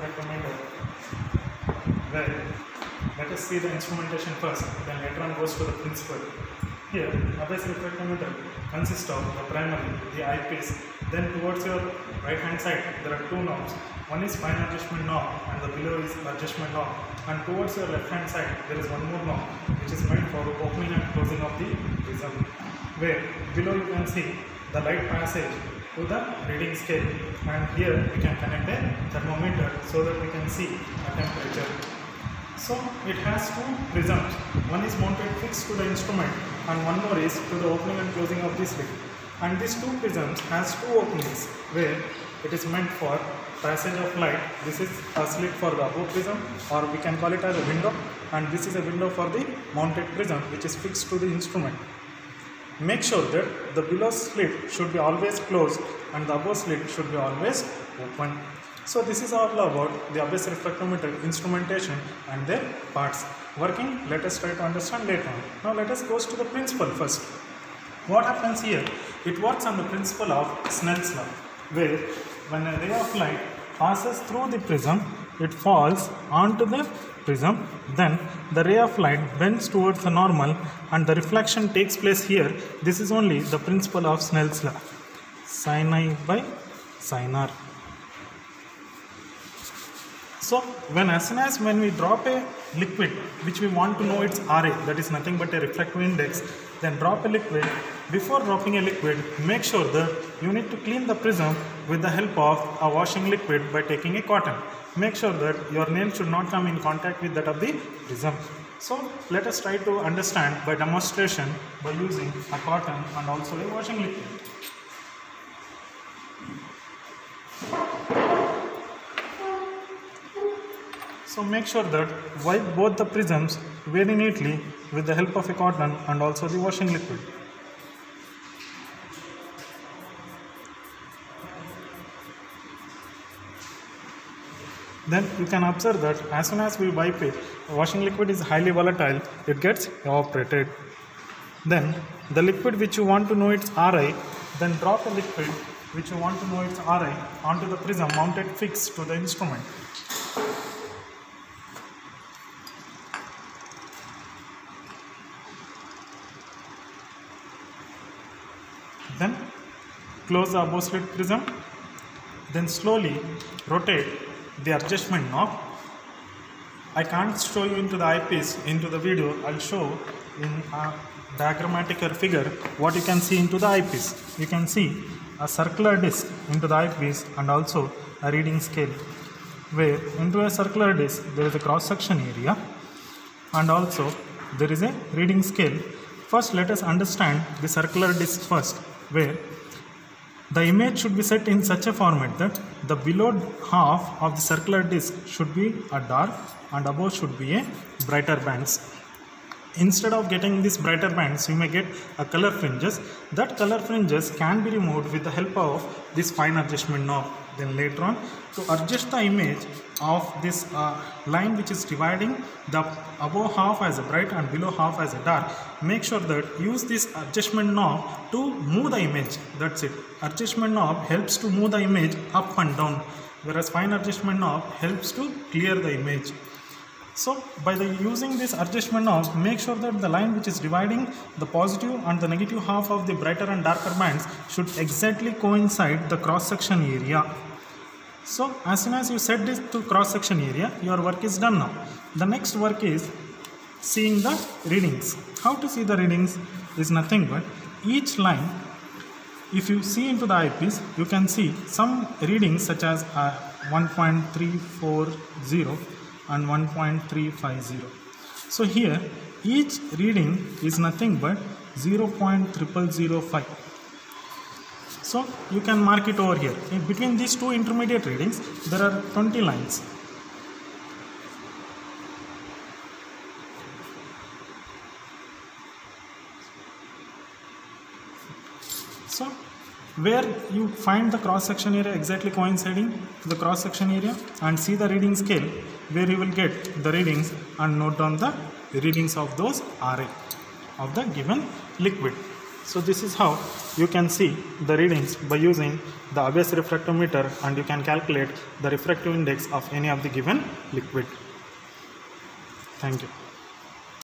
refractometer. Well, let us see the instrumentation first, then later on goes to the principle. Here, Abbe's refractometer consists of the primary, the eyepiece, then towards your right hand side there are two knobs. One is fine adjustment knob and the below is adjustment knob, and towards your left hand side there is one more knob which is meant for opening and closing of the prism, where below you can see the light passage to the reading scale, and here we can connect a thermometer so that we can see a temperature. So it has two prisms, one is mounted fixed to the instrument and one more is to the opening and closing of this slit. And these two prisms has two openings where it is meant for passage of light. This is a slit for the above prism, or we can call it as a window, and this is a window for the mounted prism which is fixed to the instrument. Make sure that the below slit should be always closed and the above slit should be always open. So this is all about the Abbe's refractometer instrumentation and their parts. Working, let us try to understand later on. Now let us go to the principle first. What happens here? It works on the principle of Snell's law, where when a ray of light passes through the prism, it falls onto the prism, then the ray of light bends towards the normal and the reflection takes place here. This is only the principle of Snell's law. Sin I by sin R. So as soon as we drop a liquid which we want to know its RA, that is nothing but a refractive index, then drop a liquid. Before dropping a liquid, make sure that you need to clean the prism with the help of a washing liquid by taking a cotton. Make sure that your nail should not come in contact with that of the prism. So let us try to understand by demonstration by using a cotton and also a washing liquid. So make sure that wipe both the prisms very neatly with the help of a cotton and also the washing liquid. Then you can observe that as soon as we wipe it, the washing liquid is highly volatile, it gets evaporated. Then the liquid which you want to know its RI, then drop a liquid which you want to know its RI onto the prism mounted fixed to the instrument. Then close the above slit prism, then slowly rotate the adjustment knob. I can't show you into the eyepiece into the video. I'll show in a diagrammatic figure what you can see into the eyepiece. You can see a circular disc into the eyepiece and also a reading scale, where into a circular disc there is a cross section area and also there is a reading scale. First let us understand the circular disc first, where the image should be set in such a format that the below half of the circular disc should be a dark and above should be a brighter bands. Instead of getting these brighter bands, you may get a color fringes. That color fringes can be removed with the help of this fine adjustment knob. Then later on, to adjust the image of this line which is dividing the above half as a bright and below half as a dark, make sure that use this adjustment knob to move the image. That's it. Adjustment knob helps to move the image up and down, whereas fine adjustment knob helps to clear the image. So by using this adjustment knob, make sure that the line which is dividing the positive and the negative half of the brighter and darker bands should exactly coincide the cross section area. So as soon as you set this to cross section area, your work is done now. The next work is seeing the readings. How to see the readings is nothing but each line, if you see into the eyepiece, you can see some readings such as 1.340 and 1.350. So here each reading is nothing but 0.0005. So you can mark it over here. In between these two intermediate readings there are 20 lines. So where you find the cross section area exactly coinciding to the cross section area and see the reading scale, where you will get the readings and note down the readings of those RA of the given liquid. So this is how you can see the readings by using the ABS refractometer, and you can calculate the refractive index of any of the given liquid. Thank you.